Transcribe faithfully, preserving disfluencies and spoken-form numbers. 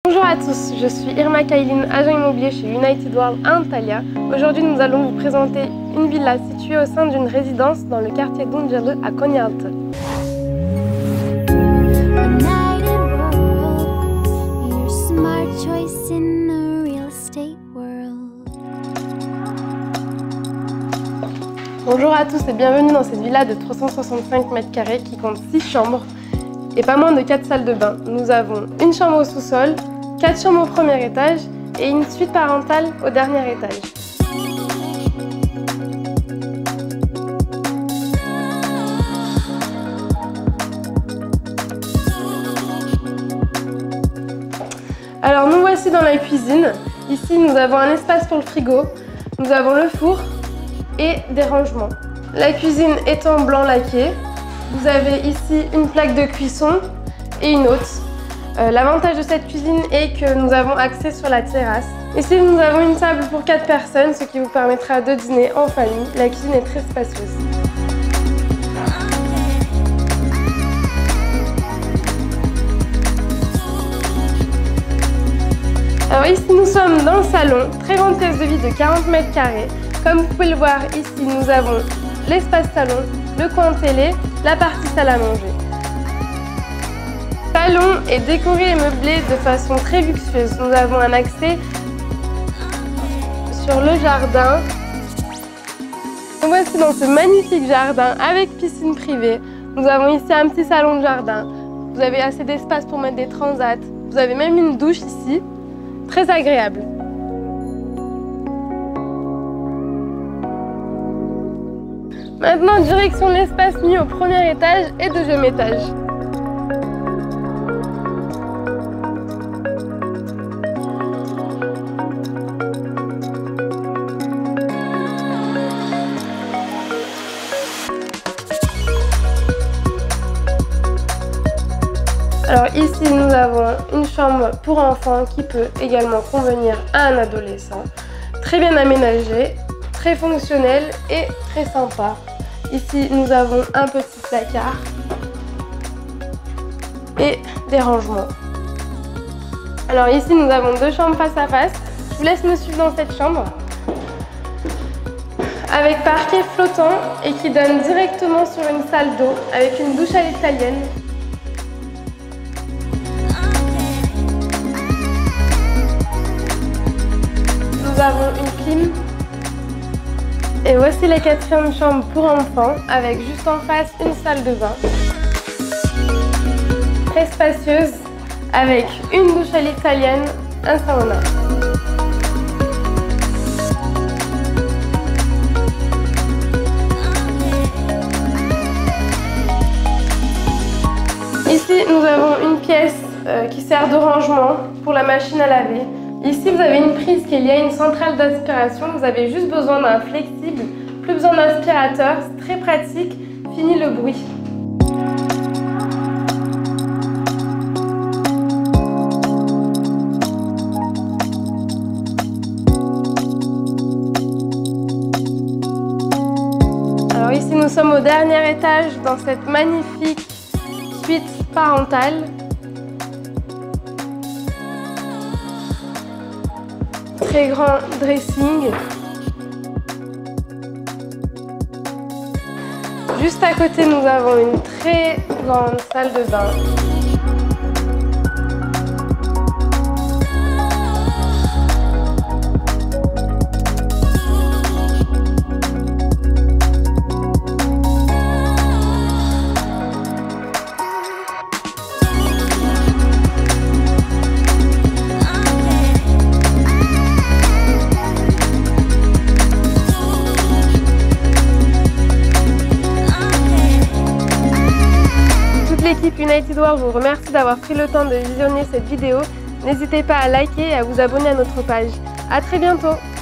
Bonjour à tous, je suis Irma Kailin, agent immobilier chez United World à Antalya. Aujourd'hui, nous allons vous présenter une villa située au sein d'une résidence dans le quartier d'Ungjerud à Konyaaltı. Bonjour à tous et bienvenue dans cette villa de trois cent soixante-cinq mètres carrés qui compte six chambres et pas moins de quatre salles de bain. Nous avons une chambre au sous-sol, quatre chambres au premier étage et une suite parentale au dernier étage. Alors nous voici dans la cuisine. Ici nous avons un espace pour le frigo, nous avons le four et des rangements. La cuisine est en blanc laqué. Vous avez ici une plaque de cuisson et une autre. Euh, L'avantage de cette cuisine est que nous avons accès sur la terrasse. Ici nous avons une table pour quatre personnes, ce qui vous permettra de dîner en famille. La cuisine est très spacieuse. Alors ici nous sommes dans le salon, très grande pièce de vie de quarante mètres carrés. Comme vous pouvez le voir ici, nous avons l'espace salon, le coin télé, la partie salle à manger. Le salon est décoré et meublé de façon très luxueuse. Nous avons un accès sur le jardin. Nous voici dans ce magnifique jardin avec piscine privée. Nous avons ici un petit salon de jardin. Vous avez assez d'espace pour mettre des transats. Vous avez même une douche ici, très agréable. Maintenant, direction l'espace nuit au premier étage et deuxième étage. Alors ici, nous avons une chambre pour enfants qui peut également convenir à un adolescent. Très bien aménagée, très fonctionnelle et très sympa. Ici, nous avons un petit placard et des rangements. Alors ici, nous avons deux chambres face à face. Je vous laisse me suivre dans cette chambre avec parquet flottant et qui donne directement sur une salle d'eau avec une douche à l'italienne. Nous avons une clim. Et voici la quatrième chambre pour enfants avec juste en face une salle de bain. Très spacieuse avec une douche à l'italienne, un sauna. Ici nous avons une pièce euh, qui sert de rangement pour la machine à laver. Ici, vous avez une prise qui est liée à une centrale d'aspiration. Vous avez juste besoin d'un flexible, plus besoin d'aspirateur. C'est très pratique. Fini le bruit. Alors ici, nous sommes au dernier étage dans cette magnifique suite parentale. Très grand dressing. Juste à côté, nous avons une très grande salle de bain. L'équipe United World vous remercie d'avoir pris le temps de visionner cette vidéo. N'hésitez pas à liker et à vous abonner à notre page. À très bientôt!